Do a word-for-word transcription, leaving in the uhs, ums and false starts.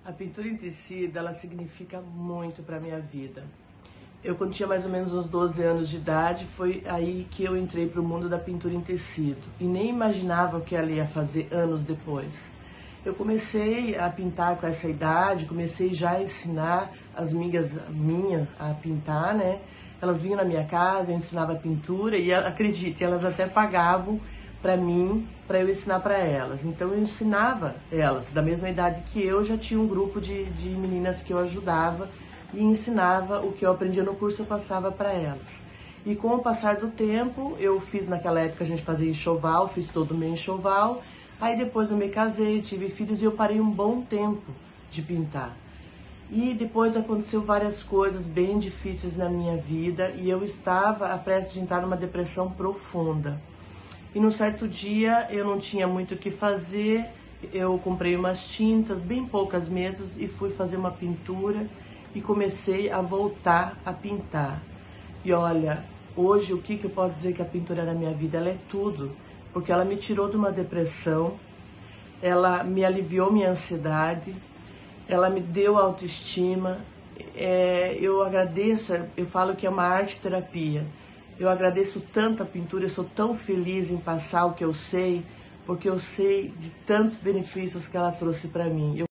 A pintura em tecido, ela significa muito para minha vida. Eu, quando tinha mais ou menos uns doze anos de idade, foi aí que eu entrei para o mundo da pintura em tecido. E nem imaginava o que ela ia fazer anos depois. Eu comecei a pintar com essa idade, comecei já a ensinar as amigas minhas a pintar, né? Elas vinham na minha casa, eu ensinava pintura e, acredite, elas até pagavam para mim, para eu ensinar para elas. Então eu ensinava elas, da mesma idade que eu, já tinha um grupo de, de meninas que eu ajudava e ensinava o que eu aprendia no curso, eu passava para elas. E com o passar do tempo, eu fiz naquela época, a gente fazia enxoval, fiz todo o meu enxoval, aí depois eu me casei, tive filhos e eu parei um bom tempo de pintar. E depois aconteceu várias coisas bem difíceis na minha vida e eu estava a prestes de entrar numa depressão profunda. E num certo dia eu não tinha muito o que fazer, eu comprei umas tintas, bem poucas mesmo, e fui fazer uma pintura e comecei a voltar a pintar. E olha, hoje o que, que eu posso dizer que a pintura na minha vida? Ela é tudo, porque ela me tirou de uma depressão, ela me aliviou minha ansiedade, ela me deu autoestima. É, eu agradeço, eu falo que é uma arte-terapia. Eu agradeço tanto a pintura, eu sou tão feliz em passar o que eu sei, porque eu sei de tantos benefícios que ela trouxe para mim. Eu